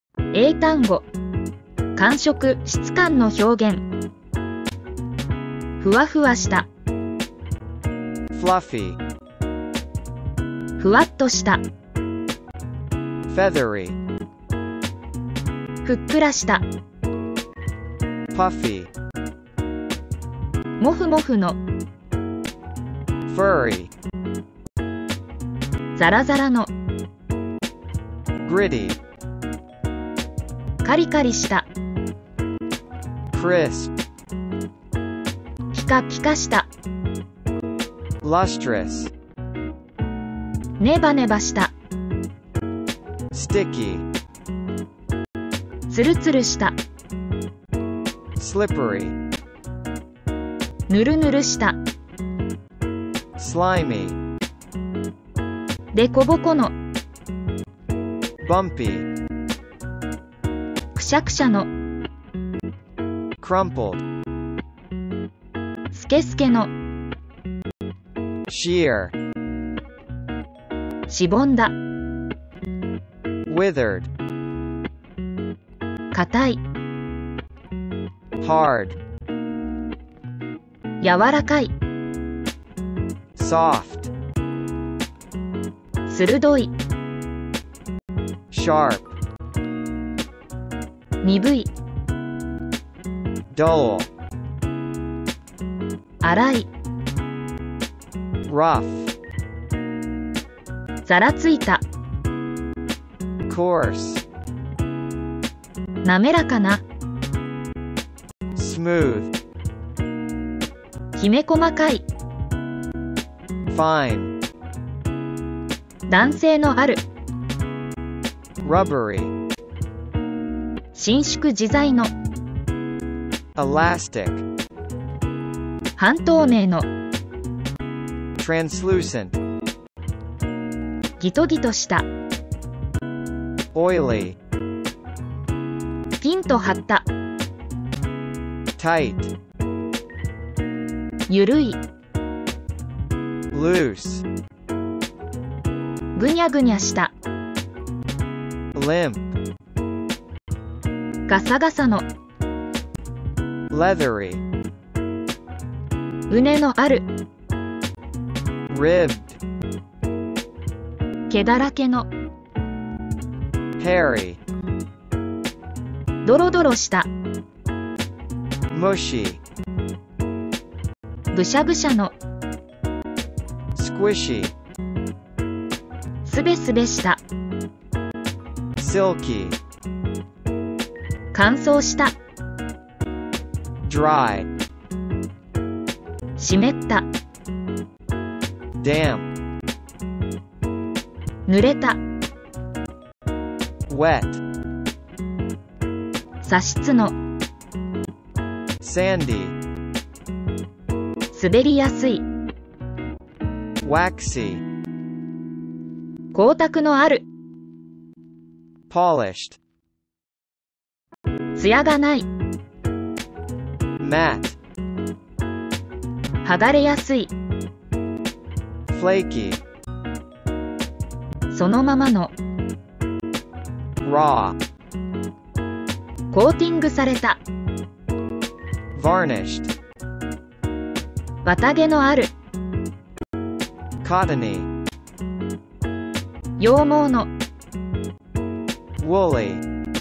英単語。感触、質感の表現。ふわふわした。 fluffy, ふわっとした。 feathery, ふっくらした。 puffy, もふもふの。 furry, ザラザラの。 gritty, カリカリした。 crisp, ピカピカした。 lustrous, ネバネバした。 sticky, ツルツルした。 slippery, ぬるぬるした。 slimy, でこぼこの。 bumpy, くしゃくしゃの。 crumpled, スケスケの。 sheer, しぼんだ。 withered, 硬い。 hard, 柔らかい。 soft, 鋭い。 sharp, 鈍い。 dull, 粗い。 rough, ざらついた。 coarse, 滑らかな。 smooth, きめ細かい。 fine, 男性のある。 rubbery, 伸縮自在の。 elastic, 半透明の。 translucent, ギトギトした。 oily, ピンと張った。 tight, ゆるい。 loose, ぐにゃぐにゃした。 limp, ガサガサの。 leathery, うねのある。 ribbed, 毛だらけの。 hairy, ドロドロした。 mushy, ぐしゃぐしゃの。 squishy, すべすべした。 silky, 乾燥した。 dry, 湿った。 damp, 濡れた。 wet, 砂質の。 sandy, 滑りやすい。 waxy, 光沢のある。 polished, 艶がない。 matte, 剥がれやすい。 flaky, そのままの。 raw, コーティングされた。 varnished, 綿毛のある。 cottony, 羊毛の。 woolly,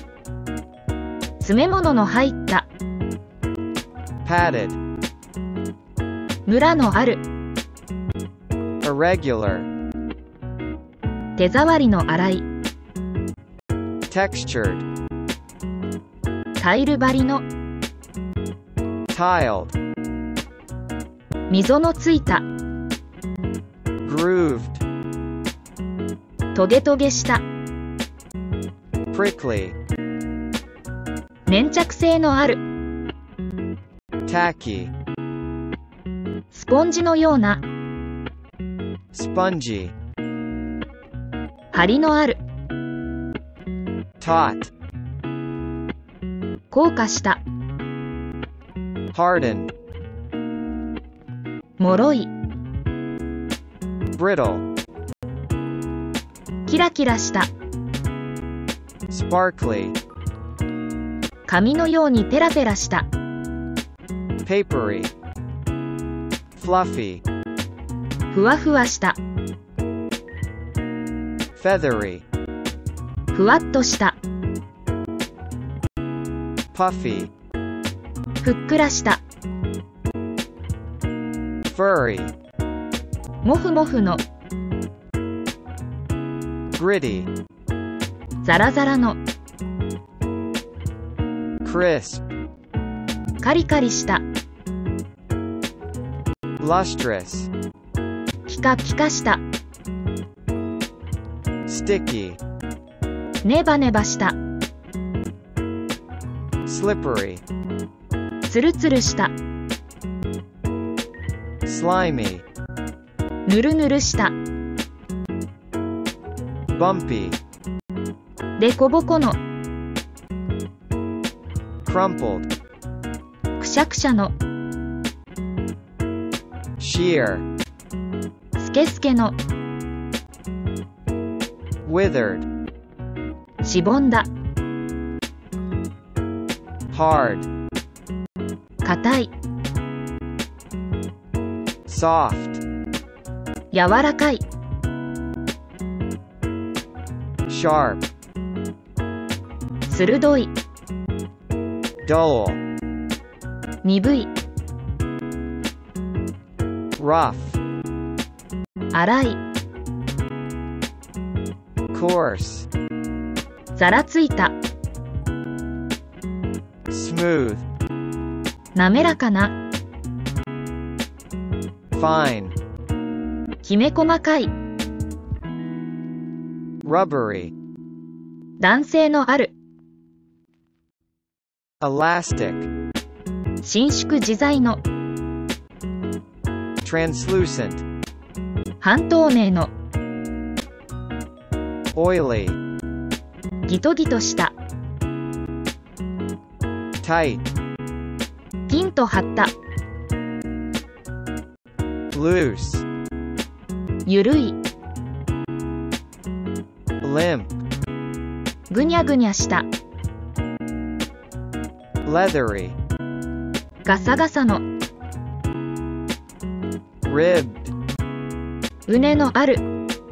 詰め物の入った。 padded, ムラのある。 irregular, 手触りの粗い。 textured, タイル張りの。 tiled, 溝のついた。 grooved, トゲトゲした。 prickly, 粘着性のある。 tacky, スポンジのような。 spongy, 張りのある。 taut, 硬化した。 hardened, もろい。 brittle, キラキラした。 Sparkly. 紙のようにペラペラした。 Papery. Fluffy. ふわふわした。 Feathery. ふわっとした。 Puffy. ふっくらした。 Furry. もふもふの。 Gritty. ザラザラの。 Crisp. カリカリした。 Lustrous. ピカピカした。 Sticky. ネバネバした。 Slippery. ツルツルした。 Slimy. ぬるぬるした。 Bumpy. でこぼこの。 Crumpled. くしゃくしゃの。 Sheer. スケスケの。 Withered. しぼんだ。 Hard. 硬い。 Soft. 柔らかい。 Sharp. 鋭い。 Dull. 鈍い。 Rough. 粗い。 Coarse. ざらついた。 Smooth. 滑らかな。 Fine. きめ細かい。 Rubbery. 男性のある。 Elastic. 伸縮自在の。 Translucent. 半透明の。 Oily. ギトギトした。 Tight. ピンと張った。 Loose. ゆるい。 Limp. ぐにゃぐにゃした。 Leathery. ガサガサの。 Ribbed. うねのある。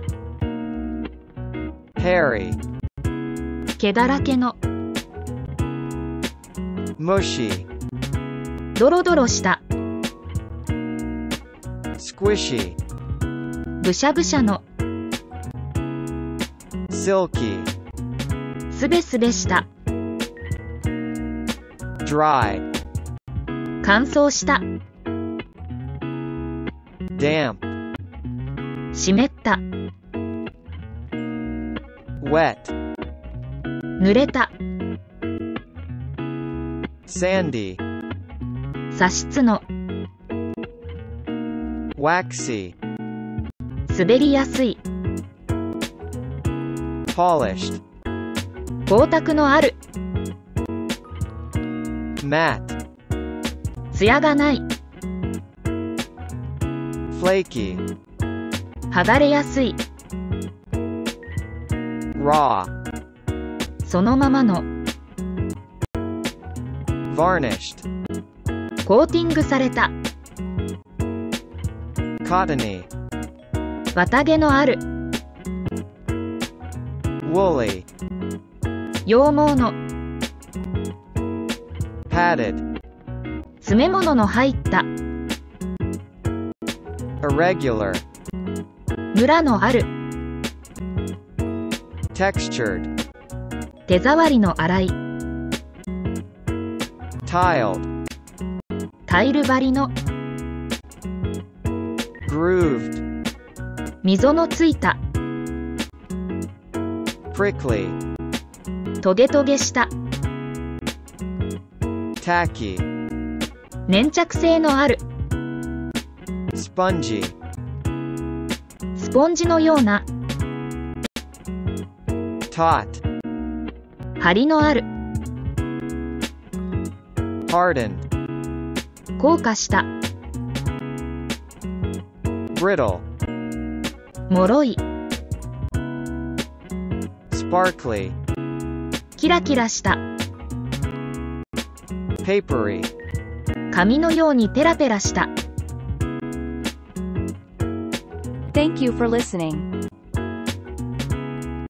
Hairy. 毛だらけの。 Mushy. ドロドロした。 Squishy. ぶしゃぶしゃの。 Silky. すべすべした。 Dry. 乾燥した。 Damp. 湿った。 Wet. 濡れた。 Sandy. 砂質の。 Waxy. 滑りやすい。 Polished. 光沢のある。 Matte. 艶がない。 Flaky. 剥がれやすい。 Raw. そのままの。 Varnished. コーティングされた。 Cottony. 綿毛のある。 Woolly. 羊毛の。 Padded. 詰め物の入った。 Irregular. ムラのある。 Textured. 手触りの粗い。 Tiled. タイル張りの。 Grooved. 溝のついた。 Prickly. トゲトゲした。 Tacky. 粘着性のある。 Spongy. スポンジのような。 Taut. 張りのある。 Hardened. 硬化した。 Brittle. もろい。 Sparkly. キラキラした。 papery, 紙のようにペラペラした。 Thank you for listening.